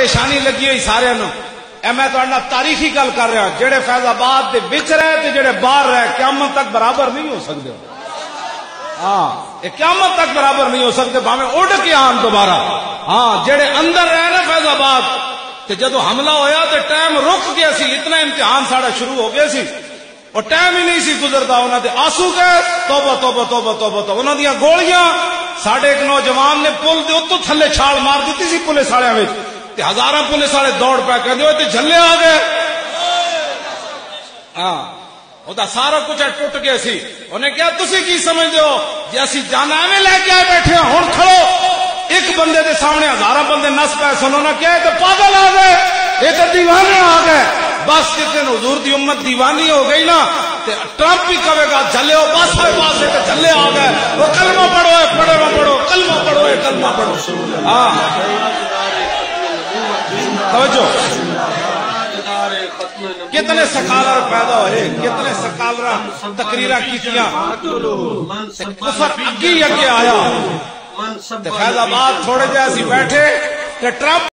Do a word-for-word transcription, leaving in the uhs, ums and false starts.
پریشانی لگی ہوئی سارے نو. اے میں تہاڈے تاریخی گل کر رہا, جڑے فیض آباد دے وچ رہے تے جڑے باہر رہے قیامت تک برابر نہیں ہو سکتے. ہاں یہ قیامت تک برابر نہیں ہو سکتے, بھاویں اڑ کے آن دوبارہ. ہاں جڑے اندر رہے نا فیض آباد تے جدو حملہ ہویا تے ٹائم رک گیا سی, اتنا امتحان ساڑا شروع ہو گیا سی اور ٹائم ہی نہیں سی گزرتا. انہاں دے آنسو گئے, توبہ توبہ توبہ توبہ توبہ. انہاں دیاں گولیاں ساڈے ایک نوجوان نے پل دے اتوں تھلے چھال مار دیتی سی پولیس والےاں وچ, تے ہزاراں پولیس والے دوڑ پے کہندے اوئے تے جھلے آ گئے. ہاں وہ سارا کچھ ٹوٹ گیا سی. انہیں کیا تسی کی سمجھتے ہو جی اسی جانا ایویں لے کے آئے بیٹھے ہیں, ہن کھڑو. ایک بندے دے سامنے ہزاراں بندے نس پے سن, انہاں کیا تے پاگل آ گئے, یہ تے دیوانے آ گئے. بس جس دن حضور دی امت دیوانی ہو گئی نا تے ٹرمپ بھی کہے گا جھلے ہو بس ہوئے پاسے تے جھلے آ گئے. وہ کلمہ پڑھو ہے پڑھو پڑھو کلمہ پڑھو ہے کلمہ پڑھو. ہاں توجہ, کتنے سکالر پیدا ہوئے, کتنے سکالر تقریرہ کیتیاں, کفر اگی اگے آیا. فیض آباد تھوڑے جیسے بیٹھے کہ ٹرمپ